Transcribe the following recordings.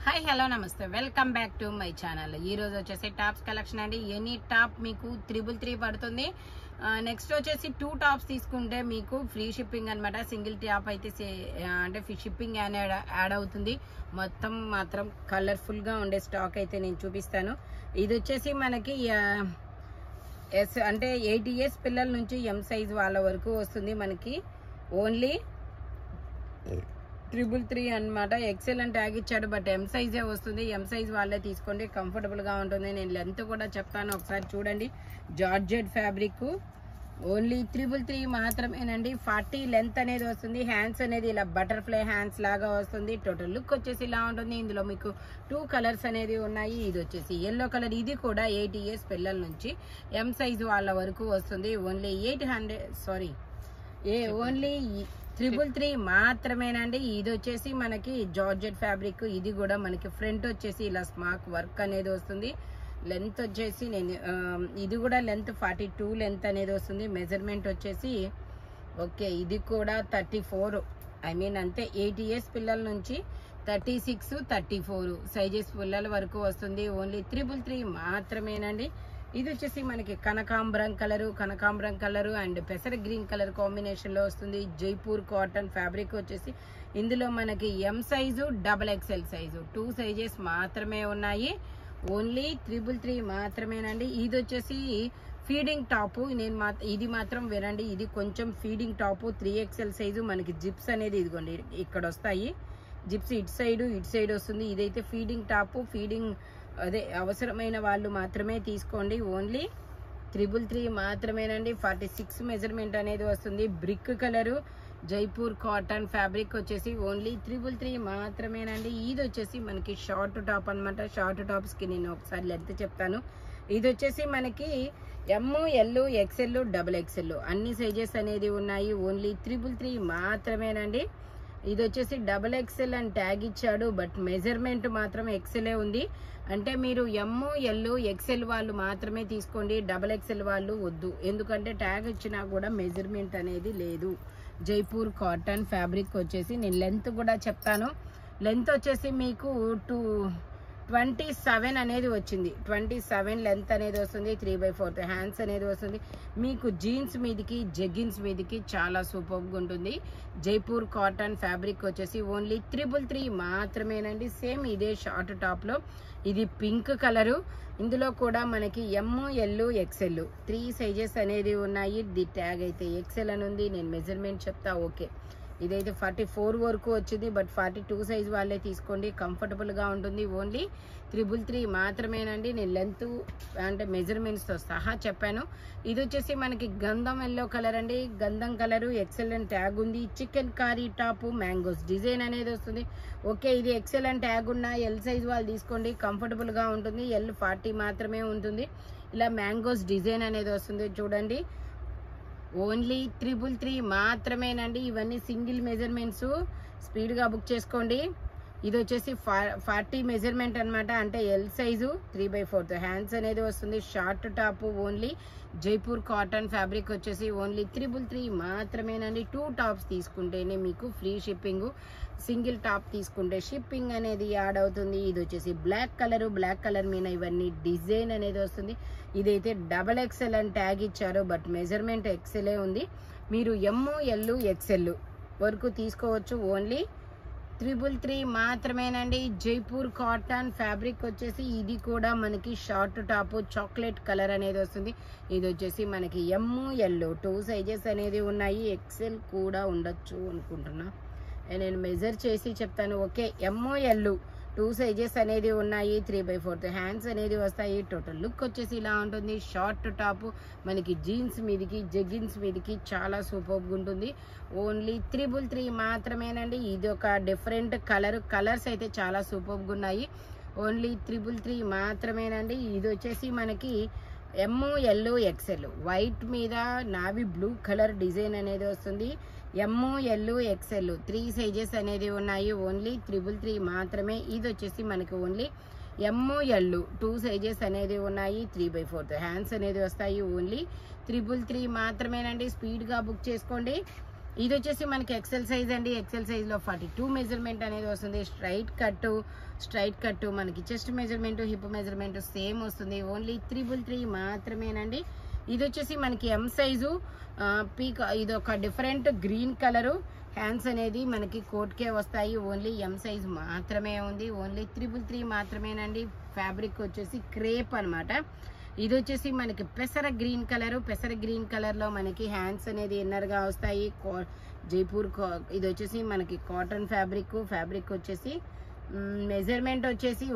Hi hello నమస్తే welcome back to my channel. ఈ రోజు వచ్చేసి టాప్స్ కలెక్షన్ అండి. ఎనీ టాప్ మీకు 333 పడుతుంది. నెక్స్ట్ వచ్చేసి 2 టాప్స్ తీసుకుంటే మీకు ఫ్రీ షిప్పింగ్ అనమాట. సింగిల్ టాప్ అయితే అంటే షిప్పింగ్ యాడ్ అవుతుంది. మొత్తం మాత్రం కలర్ఫుల్ గా ఉండే స్టాక్ అయితే నేను చూపిస్తాను. ఇది వచ్చేసి మనకి ఎస్ అంటే 8 years పిల్లల నుంచి ఎం సైజ్ వాళ్ళ వరకు వస్తుంది. మనకి ఓన్లీ 333 అనమాట. ఎక్సెల్ అని ట్యాగ్ ఇచ్చాడు, బట్ ఎం సైజే వస్తుంది. ఎం సైజ్ వాళ్ళే తీసుకోండి, కంఫర్టబుల్ గా ఉంటుంది. నేను లెంత్ కూడా చెప్తాను, ఒకసారి చూడండి. జార్జెట్ ఫ్యాబ్రిక్ ఓన్లీ 333 మాత్రమేనండి. 40 లెంత్ అనేది వస్తుంది. హ్యాండ్స్ అనేది ఇలా బటర్ఫ్లై హ్యాండ్స్ లాగా వస్తుంది. టోటల్ లుక్ వచ్చేసి ఇలా ఉంటుంది. ఇందులో మీకు 2 కలర్స్ అనేది ఉన్నాయి. ఇది వచ్చేసి ఎల్లో కలర్. ఇది కూడా 8 years పిల్లల నుంచి ఎం సైజ్ వాళ్ళ వరకు వస్తుంది. ఓన్లీ 333 మాత్రమేనండి. ఇది వచ్చేసి మనకి జార్జెట్ ఫ్యాబ్రిక్. ఇది కూడా మనకి ఫ్రంట్ వచ్చేసి ఇలా స్మార్క్ వర్క్ అనేది వస్తుంది. లెంత్ వచ్చేసి ఇది కూడా లెంత్ 42 లెంత్ అనేది వస్తుంది. మెజర్మెంట్ వచ్చేసి ఓకే, ఇది కూడా 34 అంతే. 8 years పిల్లల నుంచి 36, 34 సైజెస్ పిల్లల వరకు వస్తుంది. ఓన్లీ 333 మాత్రమేనండి. ఇది వచ్చేసి మనకి కనకాంబరం కలరు అండ్ పెసర గ్రీన్ కలర్ కాంబినేషన్ లో వస్తుంది. జైపూర్ కాటన్ ఫ్యాబ్రిక్ వచ్చేసి ఇందులో మనకి M size, XXL size 2 sizes మాత్రమే ఉన్నాయి. ఓన్లీ 333 మాత్రమేనండి. ఇది వచ్చేసి ఫీడింగ్ టాప్. ఇది మాత్రం వినండి, ఇది కొంచెం ఫీడింగ్ టాప్. 3XL సైజు మనకి జిప్స్ అనేది ఇదిగోండి ఇక్కడ వస్తాయి. జిప్స్ ఇటు సైడ్ వస్తుంది. ఇదైతే ఫీడింగ్ టాప్. ఫీడింగ్ అదే అవసరమైన వాళ్ళు మాత్రమే తీసుకోండి. ఓన్లీ 333 మాత్రమేనండి. 46 మెజర్మెంట్ అనేది వస్తుంది. Brick colour Jaipur cotton fabric వచ్చేసి ఓన్లీ 333 మాత్రమేనండి. ఇది వచ్చేసి మనకి షార్ట్ టాప్ అనమాట. షార్ట్ టాప్స్ కి నేను ఒకసారి లెంత్ చెప్తాను. ఇది వచ్చేసి మనకి ఎమ్, ఎల్, XL, XXL అన్ని సైజెస్ అనేది ఉన్నాయి. ఓన్లీ 333 మాత్రమేనండి. ఇది వచ్చేసి XXL అని ట్యాగ్ ఇచ్చాడు, బట్ మెజర్మెంట్ మాత్రం XL ఉంది. అంటే మీరు ఎమ్, ఎల్, XL వాళ్ళు మాత్రమే తీసుకోండి. XXL వాళ్ళు వద్దు, ఎందుకంటే ట్యాగ్ ఇచ్చినా కూడా మెజర్మెంట్ అనేది లేదు. జైపూర్ కాటన్ ఫ్యాబ్రిక్ వచ్చేసి నేను లెంత్ కూడా చెప్తాను. లెంత్ వచ్చేసి మీకు 27 అనేది వచ్చింది. 27 లెంత్ అనేది వస్తుంది. 3/4 హ్యాండ్స్ అనేది వస్తుంది. మీకు జీన్స్ మీదకి జెగ్గిన్స్ మీదకి చాలా సూపర్గా ఉంటుంది. జైపూర్ కాటన్ ఫ్యాబ్రిక్ వచ్చేసి ఓన్లీ 333 మాత్రమేనండి. సేమ్ ఇదే షార్ట్ టాప్ లో ఇది పింక్ కలరు. ఇందులో కూడా మనకి ఎమ్, ఎల్, XL 3 సైజెస్ అనేది ఉన్నాయి. ది ట్యాగ్ అయితే XL అని ఉంది. నేను మెజర్మెంట్ చెప్తా. ఓకే, ఇదైతే 44 వరకు వచ్చింది, బట్ 42 సైజ్ వాళ్ళే తీసుకోండి, కంఫర్టబుల్ గా ఉంటుంది. ఓన్లీ 333 మాత్రమేనండి. నేను లెంత్ అంటే మెజర్మెంట్స్ తో సహా చెప్పాను. ఇది వచ్చేసి మనకి గంధం ఎల్లో కలర్ అండి. గంధం కలరు XL అని ట్యాగ్ ఉంది. Chikankari top mangoes design అనేది వస్తుంది. ఓకే, ఇది XL అని ట్యాగ్ ఉన్న ఎల్ సైజ్ వాళ్ళు తీసుకోండి, కంఫర్టబుల్ గా ఉంటుంది. ఎల్ 40 మాత్రమే ఉంటుంది. ఇలా మ్యాంగోస్ డిజైన్ అనేది వస్తుంది. చూడండి, ఓన్లీ 333 మాత్రమేనండి. ఇవన్నీ సింగిల్ మెజర్మెంట్స్, స్పీడ్ గా బుక్ చేసుకోండి. ఇది వచ్చేసి 40 మెజర్మెంట్ అనమాట. అంటే ఎల్ సైజు 3/4 హ్యాండ్స్ అనేది వస్తుంది. Short top. Only Jaipur cotton fabric వచ్చేసి ఓన్లీ 333 మాత్రమేనండి. 2 టాప్స్ తీసుకుంటేనే మీకు ఫ్రీ షిప్పింగ్. సింగిల్ టాప్ తీసుకుంటే షిప్పింగ్ అనేది యాడ్ అవుతుంది. ఇది వచ్చేసి బ్లాక్ కలర్ మీద ఇవన్నీ డిజైన్ అనేది వస్తుంది. ఇదైతే XXL అని ట్యాగ్ ఇచ్చారు, బట్ మెజర్మెంట్ XL ఉంది. మీరు ఎమ్, ఎల్, XL వరకు తీసుకోవచ్చు. ఓన్లీ 333 మాత్రమేనండి. జైపూర్ కాటన్ ఫ్యాబ్రిక్ వచ్చేసి ఇది కూడా మనకి షార్ట్ టాప్ చాక్లెట్ కలర్ అనేది వస్తుంది. ఇది వచ్చేసి మనకి ఎమ్, ఎల్ 2 సైజెస్ అనేది ఉన్నాయి. XL కూడా ఉండొచ్చు అనుకుంటున్నా, నేను మెజర్ చేసి చెప్తాను. ఓకే, ఎమ్, ఎల్ 2 సైజెస్ అనేది ఉన్నాయి. 3/4 హ్యాండ్స్ అనేది వస్తాయి. టోటల్ లుక్ వచ్చేసి ఇలా ఉంటుంది. షార్ట్ టాప్ మనకి జీన్స్ మీదకి జెగ్గిన్స్ మీదకి చాలా సూపర్గా ఉంటుంది. ఓన్లీ 333 మాత్రమేనండి. ఇది ఒక డిఫరెంట్ కలర్స్ అయితే చాలా సూపర్గా ఉన్నాయి. ఓన్లీ 333 మాత్రమేనండి. ఇది వచ్చేసి మనకి ఎమ్, ఎల్, XL వైట్ మీద నావీ బ్లూ కలర్ డిజైన్ అనేది వస్తుంది. ఎమ్, ఎల్, XL 3 సైజెస్ అనేది ఉన్నాయి. ఓన్లీ 333 మాత్రమే. ఇది వచ్చేసి మనకి ఓన్లీ ఎమ్, ఎల్ 2 సైజెస్ అనేది ఉన్నాయి. 3/4 హ్యాండ్స్ అనేది వస్తాయి. ఓన్లీ 333 మాత్రమేనండి. స్పీడ్ గా బుక్ చేసుకోండి. ఇది వచ్చేసి మనకి ఎక్సెల్ సైజ్ అండి. ఎక్సెల్ సైజ్లో 42 మెజర్మెంట్ అనేది వస్తుంది. స్ట్రైట్ కట్ మనకి chest measurement, hip measurement same వస్తుంది. ఓన్లీ 333 మాత్రమేనండి. ఇది వచ్చేసి మనకి ఎం సైజు పీక్. ఇది ఒక డిఫరెంట్ గ్రీన్ కలరు. హ్యాండ్స్ అనేది మనకి కోట్కే వస్తాయి. ఓన్లీ ఎం సైజ్ మాత్రమే ఉంది. ఓన్లీ 333 మాత్రమేనండి. ఫ్యాబ్రిక్ వచ్చేసి క్రేప్ అనమాట. ఇది వచ్చేసి మనకి పెసర గ్రీన్ కలర్లో మనకి హ్యాండ్స్ అనేది ఇన్నర్గా వస్తాయి. జైపూర్ ఇది వచ్చేసి మనకి కాటన్ ఫ్యాబ్రిక్ వచ్చేసి మెజర్మెంట్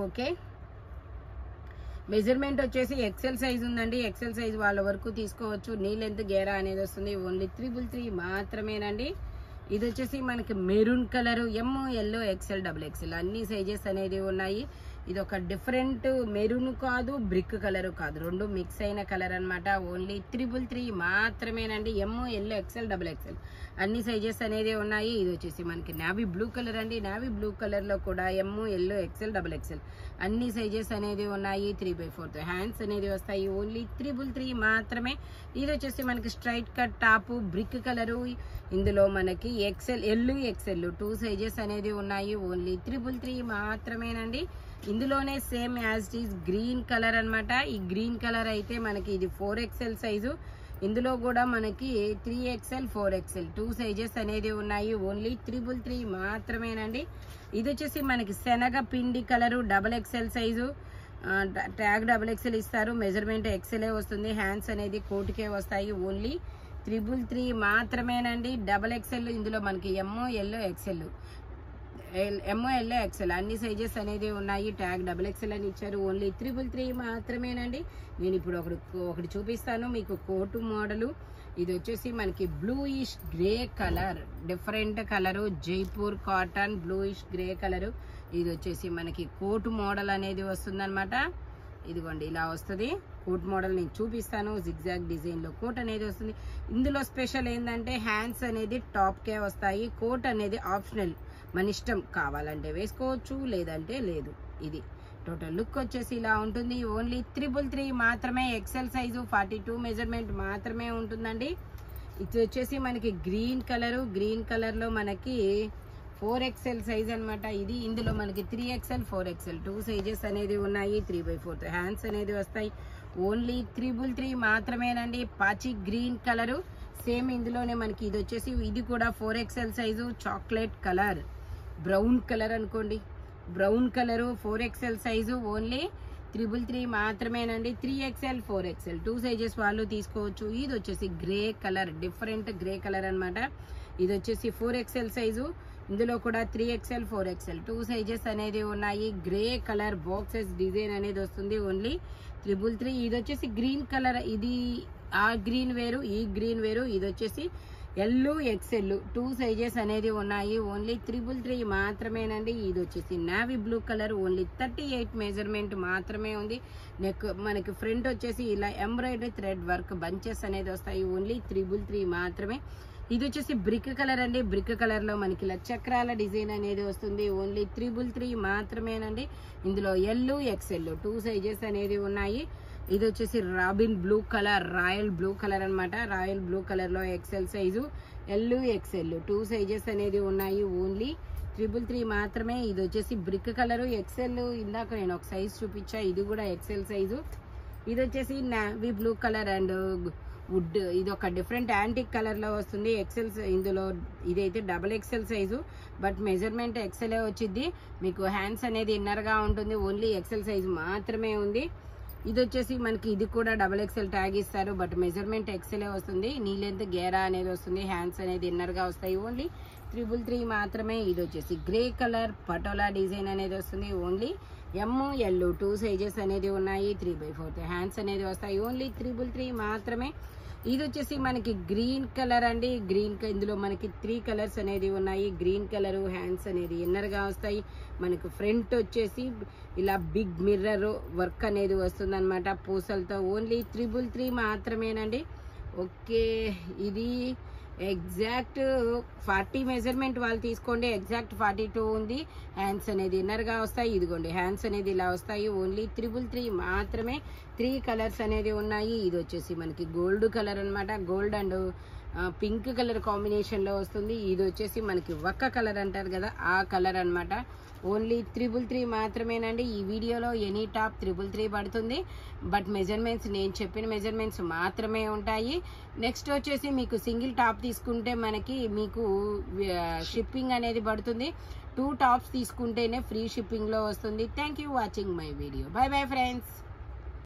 వచ్చేసి ఎక్సెల్ సైజ్ ఉందండి. ఎక్సెల్ సైజ్ వాళ్ళ వరకు తీసుకోవచ్చు. నీ లెంత్ గేరా అనేది వస్తుంది. ఓన్లీ 333 మాత్రమేనండి. ఇది వచ్చేసి మనకి maroon colour, M, L, XL, XXL అన్ని సైజెస్ అనేది ఉన్నాయి. ఇది ఒక డిఫరెంట్ మెరూన్ కాదు, బ్రిక్ కలర్ కాదు, రెండు మిక్స్ అయిన కలర్ అనమాట. ఓన్లీ 333 మాత్రమేనండి. ఎమ్, ఎల్లో, ఎక్సెల్, XXL అన్ని సైజెస్ అనేది ఉన్నాయి. ఇది వచ్చేసి మనకి నావీ బ్లూ కలర్ అండి. నావీ బ్లూ కలర్లో కూడా ఎమ్, ఎల్లో, ఎక్సెల్, XXL అన్ని సైజెస్ అనేది ఉన్నాయి. 3/4 హ్యాండ్స్ అనేది వస్తాయి. ఓన్లీ 333 మాత్రమే. ఇది వచ్చేసి మనకి straight cut top, brick colour. ఇందులో మనకి ఎల్, XL 2 సైజెస్ అనేది ఉన్నాయి. ఓన్లీ 333 మాత్రమేనండి. ఇందులోనే same as it is green colour అనమాట. ఈ గ్రీన్ కలర్ అయితే మనకి ఇది 4XL సైజు. ఇందులో కూడా మనకి 3XL, 4XL 2 సైజెస్ అనేది ఉన్నాయి. ఓన్లీ 333 మాత్రమేనండి. ఇది వచ్చేసి మనకి శనగ పిండి colour, XXL size. Tag XXL ఇస్తారు. మెజర్మెంట్ XLే వస్తుంది. హ్యాండ్స్ అనేది కోటికే వస్తాయి. ఓన్లీ 333 మాత్రమేనండి. XXL ఇందులో మనకి ఎమ్, ఎల్లో, XL అన్ని సైజెస్ అనేది ఉన్నాయి. ట్యాగ్ XXL అని ఇచ్చారు. ఓన్లీ 333 మాత్రమేనండి. నేను ఇప్పుడు ఒకటి చూపిస్తాను మీకు కోటు మోడలు. ఇది వచ్చేసి మనకి bluish grey colour, different colour, Jaipur cotton bluish grey colour. ఇది వచ్చేసి మనకి కోటు మోడల్ అనేది వస్తుందన్నమాట. ఇదిగోండి ఇలా వస్తుంది కోట్ మోడల్. నేను చూపిస్తాను. జిగ్జాగ్ డిజైన్ లో కోట్ అనేది వస్తుంది. ఇందులో స్పెషల్ ఏంటంటే హ్యాండ్స్ అనేది టాప్ కే వస్తాయి. కోట్ అనేది ఆప్షనల్, మన ఇష్టం, కావాలంటే వేసుకోవచ్చు లేదంటే లేదు. ఇది టోటల్ లుక్ వచ్చేసి ఇలా ఉంటుంది. ఓన్లీ 333 మాత్రమే. ఎక్సెల్ సైజు 42 మెజర్మెంట్ మాత్రమే ఉంటుందండి. ఇది వచ్చేసి మనకి గ్రీన్ కలర్ లో మనకి 4XL సైజ్ అనమాట. ఇది ఇందులో మనకి 3XL, 4XL 2 సైజెస్ అనేది ఉన్నాయి. 3/4 హ్యాండ్స్ అనేది వస్తాయి. ఓన్లీ 333 మాత్రమేనండి. పాచి గ్రీన్ కలరు సేమ్ ఇందులోనే మనకి ఇది వచ్చేసి ఇది కూడా 4XL size. Chocolate colour, brown colour అనుకోండి, brown colour 4XL size. Only 333 మాత్రమేనండి. 3XL, 4XL 2 సైజెస్ వాళ్ళు తీసుకోవచ్చు. ఇది వచ్చేసి grey colour, different grey colour అనమాట. ఇది వచ్చేసి 4XL సైజు. ఇందులో కూడా 3XL, 4XL 2 సైజెస్ అనేది ఉన్నాయి. గ్రే కలర్ బాక్సెస్ డిజైన్ అనేది వస్తుంది. ఓన్లీ 333. ఇది వచ్చేసి గ్రీన్ కలర్. ఇది ఆ గ్రీన్ వేరు, ఈ గ్రీన్ వేరు. ఇది వచ్చేసి ఎల్, XL 2 సైజెస్ అనేది ఉన్నాయి. ఓన్లీ 333 మాత్రమేనండి. ఇది వచ్చేసి navy blue colour. Only 38 measurement మాత్రమే ఉంది. నెక్ మనకి ఫ్రంట్ వచ్చేసి ఇలా ఎంబ్రాయిడరీ థ్రెడ్ వర్క్ బంచెస్ అనేది వస్తాయి. ఓన్లీ 333 మాత్రమే. ఇది వచ్చేసి బ్రిక్ కలర్ అండి. బ్రిక్ కలర్ లో మనకి ఇలా చక్రాల డిజైన్ అనేది వస్తుంది. ఓన్లీ 333 మాత్రమేనండి. ఇందులో ఎల్, XL 2 సైజెస్ అనేది ఉన్నాయి. ఇది వచ్చేసి robin blue colour, royal blue colour అనమాట. రాయల్ బ్లూ కలర్ లో XL size, L, XL 2 sizes అనేది ఉన్నాయి. ఓన్లీ 333 మాత్రమే. ఇది వచ్చేసి బ్రిక్ కలర్, XL. ఇందాక నేను ఒక సైజ్ చూపించా, ఇది కూడా XL సైజు. ఇది వచ్చేసి navy blue colour and wood. ఇది ఒక డిఫరెంట్ యాంటిక్ కలర్ లో వస్తుంది. ఎక్సెల్ ఇందులో ఇదైతే XXL సైజు, బట్ మెజర్మెంట్ XLే వచ్చింది. మీకు హ్యాండ్స్ అనేది ఇన్నర్ గా ఉంటుంది. ఓన్లీ XL సైజు మాత్రమే ఉంది. ఇది వచ్చేసి మనకి ఇది కూడా XXL ట్యాగ్ ఇస్తారు, బట్ మెజర్మెంట్ XLే వస్తుంది. నీ లెంత్ గేరా అనేది వస్తుంది. హ్యాండ్స్ అనేది ఇన్నర్ గా వస్తాయి. ఓన్లీ 333 మాత్రమే. ఇది వచ్చేసి గ్రే కలర్ పటోలా డిజైన్ అనేది వస్తుంది. ఓన్లీ ఎమ్, ఎల్ 2 సైజెస్ అనేది ఉన్నాయి. 3/4 హ్యాండ్స్ అనేది వస్తాయి. ఓన్లీ 333 మాత్రమే. ఇది వచ్చేసి మనకి గ్రీన్ కలర్ అండి. ఇందులో మనకి 3 కలర్స్ అనేది ఉన్నాయి. గ్రీన్ కలర్ హ్యాండ్స్ అనేది ఇన్నర్ గా వస్తాయి. మనకు ఫ్రంట్ వచ్చేసి ఇలా బిగ్ మిర్రర్ వర్క్ అనేది వస్తుంది అనమాట పూసలతో. ఓన్లీ 333 మాత్రమేనండి. ఓకే, ఇది ఎగ్జాక్ట్ 40 మెజర్మెంట్ వాళ్ళు తీసుకోండి. ఎగ్జాక్ట్ 42 ఉంది. హ్యాండ్స్ అనేది ఇన్నర్ గా వస్తాయి. ఇదిగోండి హ్యాండ్స్ అనేది ఇలా వస్తాయి. ఓన్లీ 333 మాత్రమే. 3 కలర్స్ అనేది ఉన్నాయి. ఇది వచ్చేసి మనకి గోల్డ్ కలర్ అనమాట. గోల్డ్ అండ్ పింక్ కలర్ కాంబినేషన్లో వస్తుంది. ఇది వచ్చేసి మనకి ఒక్క కలర్ అంటారు కదా, ఆ కలర్ అనమాట. ఓన్లీ 333 మాత్రమేనండి. ఈ వీడియోలో ఎనీ టాప్ 333 పడుతుంది. బట్ మెజర్మెంట్స్ నేను చెప్పిన మెజర్మెంట్స్ మాత్రమే ఉంటాయి. నెక్స్ట్ వచ్చేసి మీకు సింగిల్ టాప్ తీసుకుంటే మీకు షిప్పింగ్ అనేది పడుతుంది. 2 టాప్స్ తీసుకుంటేనే ఫ్రీ షిప్పింగ్లో వస్తుంది. Thank you watching my video. Bye bye friends.